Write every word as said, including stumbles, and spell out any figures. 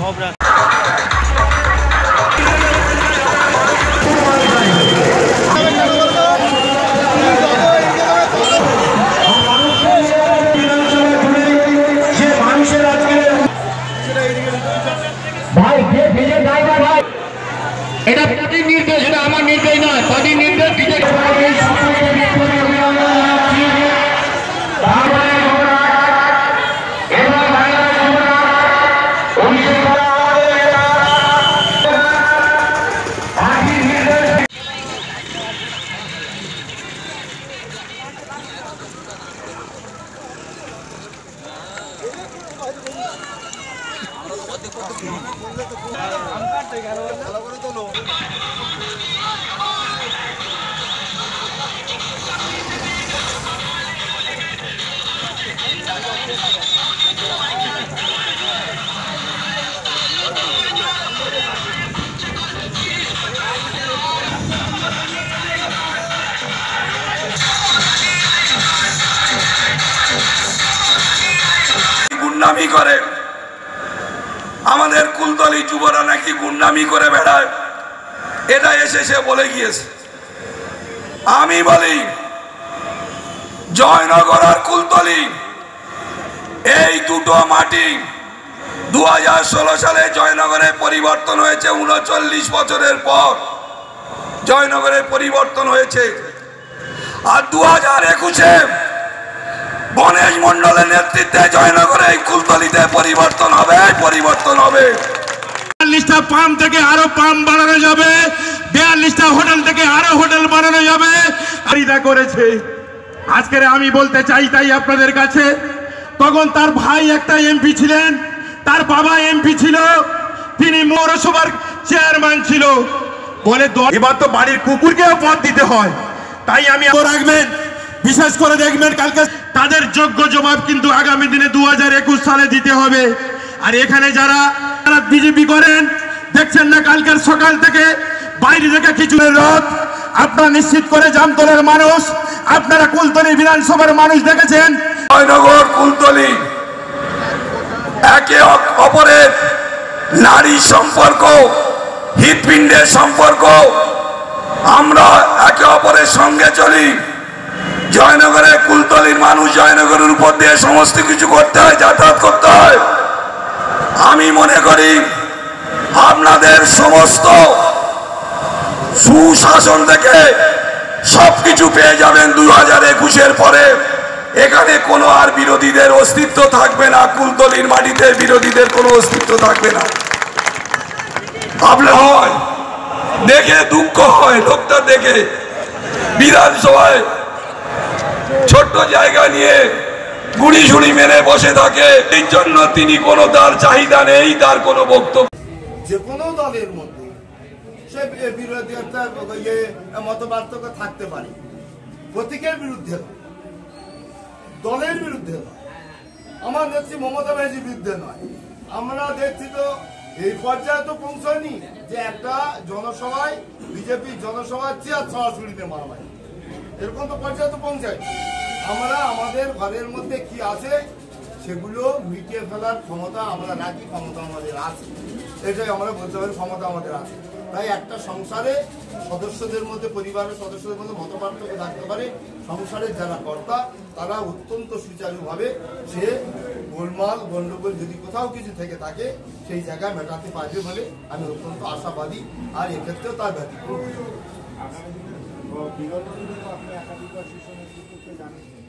সম্ভব না। ভাই যে ভিজে ড্রাইভার ভাই, এটা তাদের নির্দেশ, এটা আমার নির্দেশ নয়, তাদের নির্দেশ দিতে গুন্ডামি করে। আমাদের কুলতলি যুবরা নাকি গুন্ডামি করে বেড়ায়, এটা এসে সে বলে গিয়েছে। আমি বলি জয়নগর আর কুলতলি এই দুটো মাটি দু হাজার ষোলো সালে জয়নগরে পরিবর্তন হয়েছে। উনচল্লিশ বছরের পর জয়নগরে পরিবর্তন হয়েছে। আর দু হাজার একুশে গণেশ মন্ডলের নেতৃত্বে জয়নগরে এই কুলতলিতে পরিবর্তন হবে, পরিবর্তন হবে। বিয়াল্লিশটা পাম্প থেকে আরো পাম্প বানানো যাবে, বিয়াল্লিশটা হোটেল থেকে আরো হোটেল বানানো যাবে। আরিদা করেছে। আজকে আমি বলতে চাই তাই আপনাদের কাছে, তখন তার ভাই একটা এমপি ছিলেন, তার বাবা এমপি ছিল, তিনি পৌরসভার চেয়ারম্যান ছিল বলে এবার তো বাড়ির কুকুরকেও পথ দিতে হয়। তাই আমি রাখবেন, বিশেষ করে দেখবেন কালকে তাদের যোগ্য জবাব কিন্তু আগামী দিনে দু হাজার একুশ সালে দিতে হবে। আর এখানে যারা বিজেপি করেন দেখছেন না, কালকের সকাল থেকে বাইরে থেকে কিছু রথ আপনারা নিশ্চিত করে জামতলের মানুষ, আপনারা কুলতলি বিধানসভার মানুষ দেখেছেন। জয়নগর কুলতলি একে অপরের নারী সম্পর্ক, হৃৎপিণ্ডের সম্পর্ক, আমরা একে অপরের সঙ্গে চলি। জয়নগরে কুলতলির মানুষ জয়নগরের উপর দিয়ে সমস্ত কিছু করতে হয়, যাতায়াত করতে হয়। আমি মনে করি আপনাদের সমস্ত সুশাসন থেকে সবকিছু পেয়ে যাবেন দু হাজার একুশের পরে। এখানে কোনো আর বিরোধীদের অস্তিত্ব থাকবে না, কুলতলির মাটিতে বিরোধীদের কোনো অস্তিত্ব থাকবে না। ভাবলে হয়, দেখে দুঃখ হয়, লোকটা দেখে বিধানসভায় ছোট্ট জায়গা নিয়ে গুড়ি শুড়ি মেরে বসে থাকে। এই জন্য তিনি কোনো তার চাহিদা নেই, তার কোনো বক্তব্য। যে কোনো দলের মধ্যে সে বিরোধী মতপার্থক্য থাকতে পারে, প্রতীকের বিরুদ্ধে নয়, দলের বিরুদ্ধে নয়, আমার নেত্রী মমতা ব্যানার্জির বিরুদ্ধে নয়। আমরা দেখছি তো এই পর্যায়ে তো পৌঁছয়নি যে একটা জনসভায় বিজেপি জনসভায় চেয়ার ছড়াছড়িতে মারামারি, এরকম তো পর্যায়ে তো পৌঁছায়। আমরা আমাদের ঘরের মধ্যে কি আছে সেগুলো মিটিয়ে ফেলার ক্ষমতা আমরা রাখি, ক্ষমতা আমাদের আছে, এটাই আমরা বলতে পারি, ক্ষমতা আমাদের আছে। তাই একটা সংসারে সদস্যদের মধ্যে, পরিবারের সদস্যদের মধ্যে মতপার্থক্য থাকতে পারে, সংসারের যারা কর্তা তারা অত্যন্ত সুচারুভাবে সে গোলমাল গন্ডগোল যদি কোথাও কিছু থেকে থাকে সেই জায়গায় মেটাতে পারবে বলে আমি অত্যন্ত আশাবাদী। আর এক্ষেত্রেও তার ব্যতিক্রম।